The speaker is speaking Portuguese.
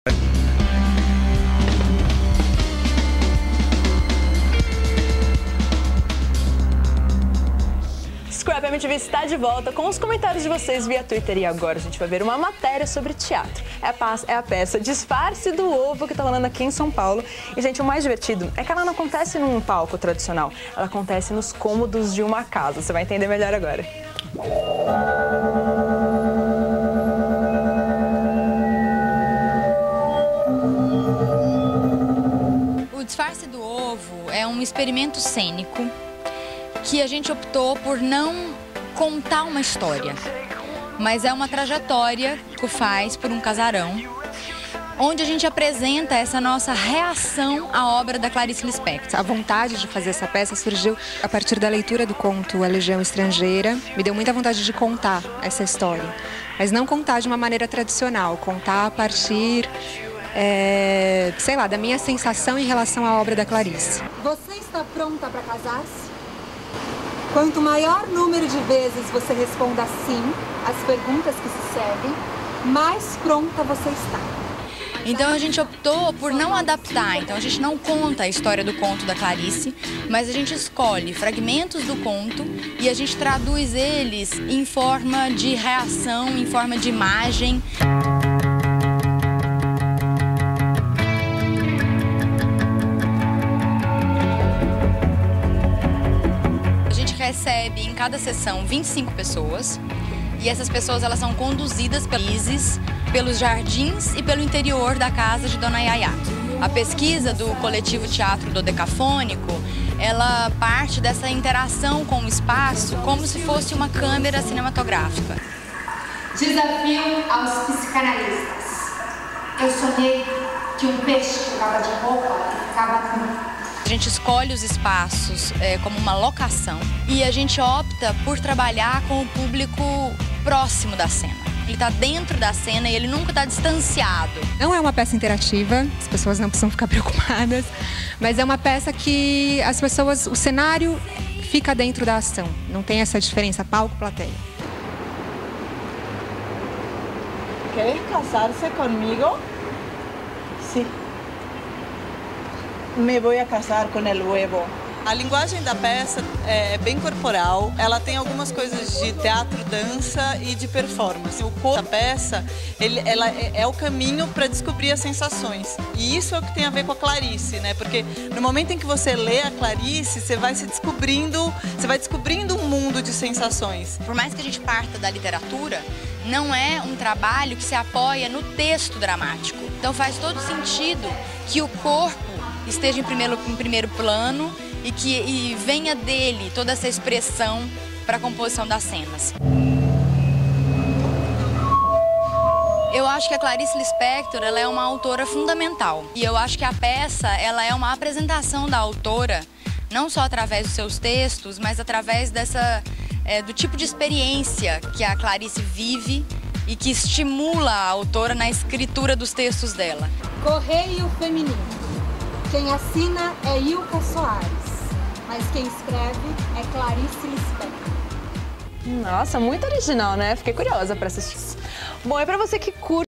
Scrap MTV está de volta com os comentários de vocês via Twitter e agora a gente vai ver uma matéria sobre teatro. É a peça Disfarce do Ovo que está rolando aqui em São Paulo. E, gente, o mais divertido é que ela não acontece num palco tradicional, ela acontece nos cômodos de uma casa. Você vai entender melhor agora. O Disfarce do Ovo é um experimento cênico que a gente optou por não contar uma história, mas é uma trajetória que faz por um casarão, onde a gente apresenta essa nossa reação à obra da Clarice Lispector. A vontade de fazer essa peça surgiu a partir da leitura do conto A Legião Estrangeira. Me deu muita vontade de contar essa história, mas não contar de uma maneira tradicional, contar a partir, sei lá, da minha sensação em relação à obra da Clarice. Você está pronta para casar-se? Quanto maior número de vezes você responda sim às perguntas que se seguem, mais pronta você está. Então a gente optou por não adaptar, então a gente não conta a história do conto da Clarice, mas a gente escolhe fragmentos do conto e a gente traduz eles em forma de reação, em forma de imagem. Recebe em cada sessão 25 pessoas e essas pessoas elas são conduzidas pelos jardins e pelo interior da casa de Dona Yaya. A pesquisa do coletivo Teatro Dodecafônico, ela parte dessa interação com o espaço como se fosse uma câmera cinematográfica. Desafio aos psicanalistas. Eu sonhei que um peixe trocava de roupa e ficava nu. A gente escolhe os espaços como uma locação e a gente opta por trabalhar com o público próximo da cena. Ele está dentro da cena e ele nunca está distanciado. Não é uma peça interativa, as pessoas não precisam ficar preocupadas, mas é uma peça que as pessoas, o cenário fica dentro da ação, não tem essa diferença palco-plateia. ¿Quieres casarse conmigo? Sí. Me vou a casar com el huevo. A linguagem da peça é bem corporal, ela tem algumas coisas de teatro, dança e de performance. O corpo da peça, ela é o caminho para descobrir as sensações. E isso é o que tem a ver com a Clarice, né? Porque no momento em que você lê a Clarice, você vai descobrindo um mundo de sensações. Por mais que a gente parta da literatura, não é um trabalho que se apoia no texto dramático. Então faz todo sentido que o corpo esteja em primeiro plano e que venha dele toda essa expressão para a composição das cenas. Eu acho que a Clarice Lispector ela é uma autora fundamental e eu acho que a peça ela é uma apresentação da autora não só através dos seus textos, mas através do tipo de experiência que a Clarice vive e que estimula a autora na escritura dos textos dela. Correio Feminino. Quem assina é Ilka Soares, mas quem escreve é Clarice Lispector. Nossa, muito original, né? Fiquei curiosa para assistir. Bom, é para você que curte